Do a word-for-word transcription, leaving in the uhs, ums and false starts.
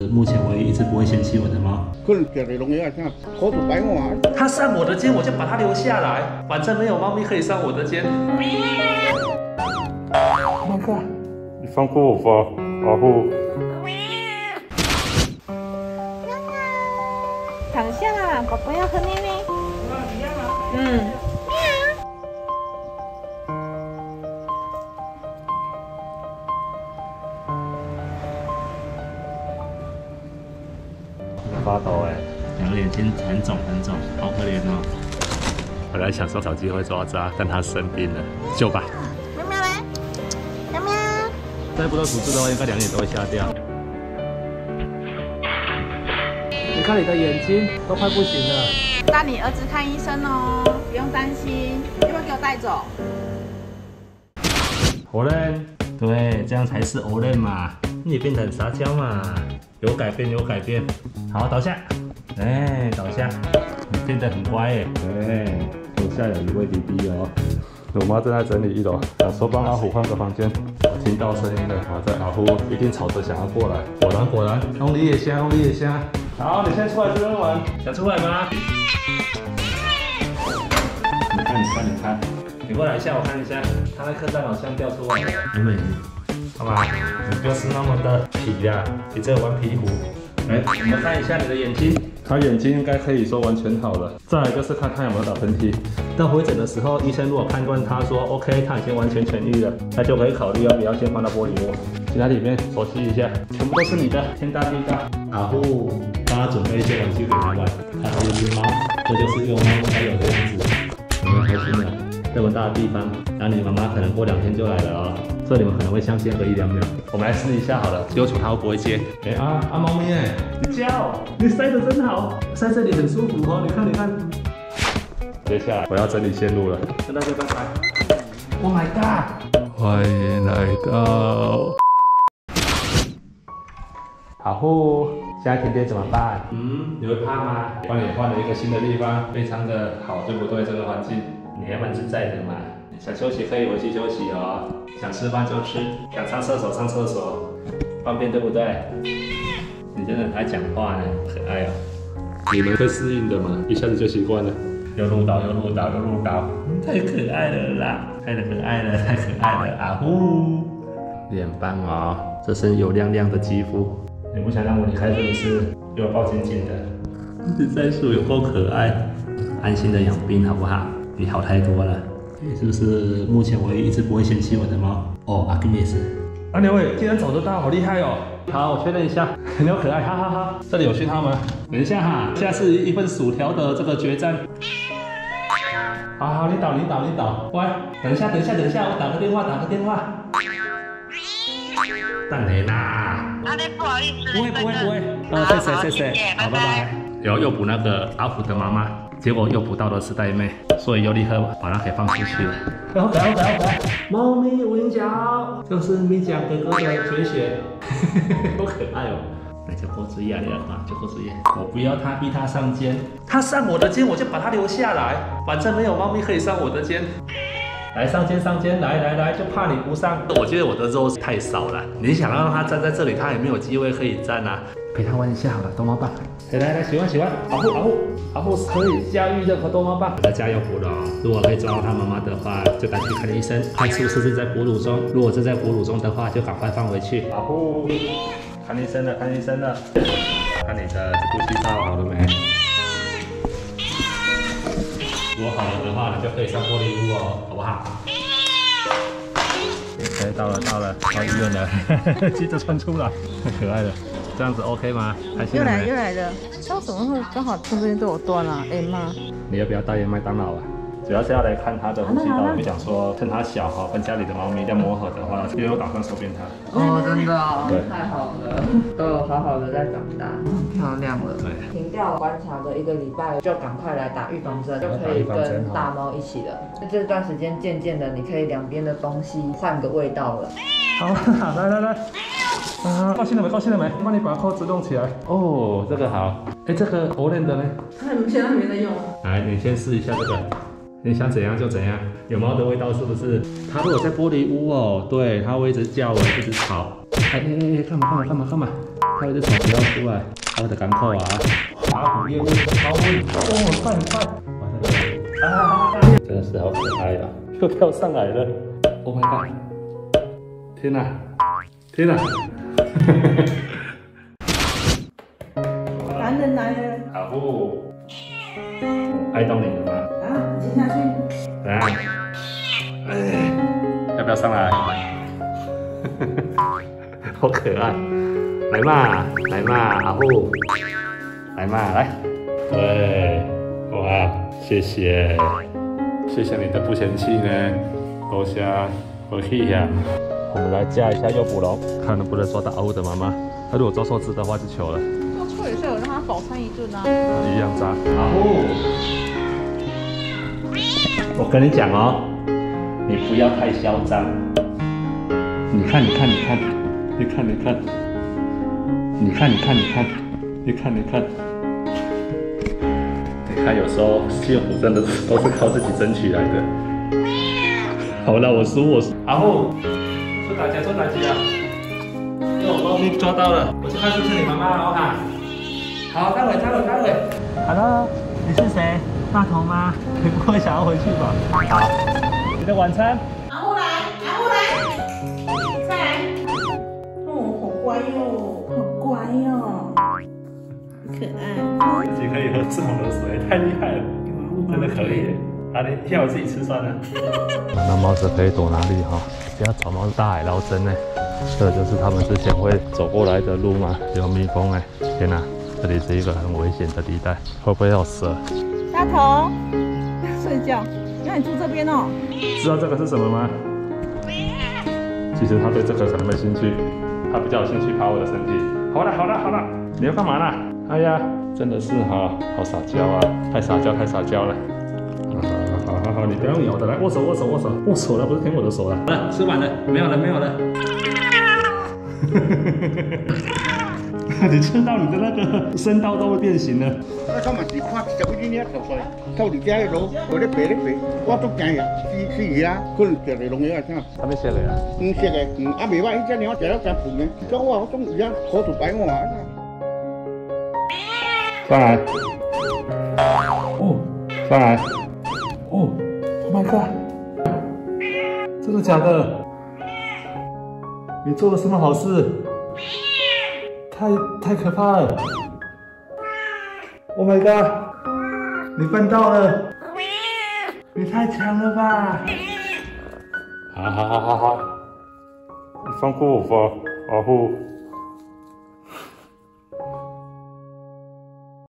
目前唯一一只不会嫌弃我的猫。 可能家里拢要啥，口吐白沫。 它上我的肩，我就把它留下来，反正没有猫咪可以上我的肩。 放过，你放过我吧，阿虎。 躺下啦，宝宝要喝奶奶。嗯。 发抖哎，两个眼睛很肿很肿，好可怜哦。本来想说找机会抓抓，但它生病了，救吧。 喵喵来，喵喵。 再不到处置的话，应该两眼都会瞎掉。你看你的眼睛都快不行了。 带你儿子看医生哦，不用担心，要不要给我带走？ 欧人，对，这样才是欧人嘛。你也变得很撒娇嘛，有改变有改变。好，倒下，哎，倒下，你变得很乖耶。对，楼下有一位弟弟哦。我妈正在整理一楼，想说帮阿虎换个房间。我听到声音了，好在阿虎一定吵着想要过来。果然果然，用力也香，用力也香。好，你先出来这边玩，想出来吗？你看，你看，你看，你过来一下，我看一下，他那颗蛋好像掉出来了。美美，好吧，你不是那么的皮呀、啊，你这玩皮肤。来，我们看一下你的眼睛，他眼睛应该可以说完全好了。再来就是看看有没有打喷嚏。到回诊的时候，医生如果判断他说 OK， 他已经完全痊愈了，那就可以考虑要不要先放到玻璃窝。进来里面熟悉一下，全部都是你的，天大地大。阿虎，帮他准备一些玩具给他玩。他有一只猫，这就是幼猫才有的样子。有没有开心的？这么大的地方，然后你妈妈可能过两天就来了哦，所以你们可能会相见个一两秒。我们来试一下好了，丢球它会不会接？哎、欸、啊啊，猫咪哎，你叫，你塞得真好，塞这里很舒服哦，你看你看。接下来我要整理线路了，跟大家拜拜。Oh my god！ 欢迎来到。好虎，现在甜点怎么办？嗯，你会怕吗？帮你换了一个新的地方，非常的好，对不对？这个环境，你还蛮自在的嘛。想休息可以回去休息哦，想吃饭就吃，想上厕所上厕所，方便对不对？你真的很爱讲话呢，可爱哦。你们会适应的嘛，一下子就习惯了。又录到又录到又录到，太可爱了啦，太可爱了，太可爱了，阿呼。脸棒哦，这身油亮亮的肌肤。你不想让我离开是不是？给我抱紧紧的。这袋鼠有够可爱，安心的养病好不好？你好太多了。你是不是目前唯一一只不会嫌弃我的猫？哦，阿根也是。啊，刘伟竟然找得到，好厉害哦！好，我确认一下，很有可爱，哈哈哈。这里有讯号吗？等一下哈，现在是一份薯条的这个决战。好好，你倒，你倒，你倒，乖。等一下，等一下，等一下，我打个电话，打个电话。蛋雷啦。 阿雷，不好意思， 不会，不会，不会。呃，谢谢，谢谢，好，拜拜。然后诱捕那个阿虎的妈妈。结果诱捕到的是玳瑁，所以又立刻把它给放出去了。好可爱，好可爱，好可爱！猫咪无影脚，这是咪酱哥哥的绝学，好可爱哦！那就过注意啊，你的话就过注意。我不要它，逼它上肩，它上我的肩，我就把它留下来，反正没有猫咪可以上我的肩。来上肩上肩，来来来，就怕你不上。我觉得我的肉太少了，你想让它站在这里，它也没有机会可以站啊。陪它玩一下好了，逗猫棒。来来来，喜欢喜欢，保护保护保护，可以驾驭任何逗猫棒。在家有哺乳，如果可以抓到它妈妈的话，就赶紧看医生，看是不是正在哺乳中。如果正在哺乳中的话，就赶快放回去。保护，看医生了，看医生了。看你的呼吸道好了没？如果好了的话，你就可以上玻璃屋哦，好不好？哎，到了到了，到医院了，记得穿出来，可爱的。这样子 OK 吗？开心了没？ 又来又来了，那为什么会刚好从这边都有断啊？哎妈！ 你要不要代言麦当劳啊？主要是要来看它的呼吸道，就想说趁它小哈，跟家里的猫咪要磨合的话，因为我打算收编它。 哦，真的哦， 对， 太好了，都有好好的在长大，很漂亮了。 对， 停掉观察个一个礼拜，就赶快来打预防针，就可以跟大猫一起了。这段时间渐渐的，你可以两边的东西换个味道了。 好，来来来。啊，高兴了没？高兴了没？帮你把扣子弄起来。哦，这个好。哎，这个 Olen 的呢？ 他们现在还没在用。 来，你先试一下这个，你想怎样就怎样。有猫的味道是不是？它如果在玻璃屋哦，对，它会一直叫，一直吵。哎哎哎，干嘛干嘛干嘛干嘛？ 它有只手不要出来，它的港口啊，老虎业务超稳，哦，快快，哇，这个啊，真的是好可爱啊，又跳上来了 ，Oh my god， 天哪，天哪， 男人来了， 老虎，爱到你了吗？ 啊，接下去。 怎样？哎，要不要上来？好可爱，来嘛，来嘛，阿虎，来嘛，来，对，哇，谢谢，谢谢你的不嫌弃呢，多谢，多谢呀。我们来加一下诱捕笼，看能不能抓到阿虎的妈妈。他如果抓错字的话就糗了。 做错也是有让他饱餐一顿啊。 一样抓，阿虎，我跟你讲哦，你不要太嚣张。你看，你看，你看。你看，你看，你看，你看，你看，你看，你看，你看，有时候幸福真的都是靠自己争取来的。好了，我输，我输。阿虎，做哪家？做哪家啊？有猫咪抓到了，我去看是不是你妈妈哦哈。好，待会，待会，待会。Hello， 你是谁？大头吗？你不会想要回去吧？好，你的晚餐。 阿虎来，阿虎来，再来。乖哟，好乖哟，可爱。 自己可以喝这么多水，太厉害了，真的可以。好的，现在我自己吃算了。那猫子可以躲哪里哈？不要找猫子大海捞针呢。这就是他们之前会走过来的路吗？有蜜蜂哎！天哪，这里是一个很危险的地带，会不会有蛇？ 大头，睡觉。那你住这边哦。 知道这个是什么吗？其实他对这个可能没兴趣。他比较有兴趣爬我的身体。好了好了好了，你要干嘛啦？哎呀，真的是哈，好撒娇啊，太撒娇太撒娇了。好好好好，你不要用咬的，来握手握手握手握手了，不是舔我的手了。好了，吃完了，没有了没有了。你吃到你的那个声道都会变形了。 我他嘛是看十几年头出来，到你家的路，我咧爬咧爬，我都惊呀，死死啊！可能食个农药啊啥。 还没写嘞啊？ 嗯，食个，嗯，啊袂歹，迄只猫食了真肥呢。讲我我总而家口吐白沫啊。 上来。哦，上来。哦 ，Oh my god！ 真的假的？你做了什么好事？太太可怕了 ！Oh my god！ 你办到了！你太强了吧！ 好好好好好，你放过我吧，阿虎。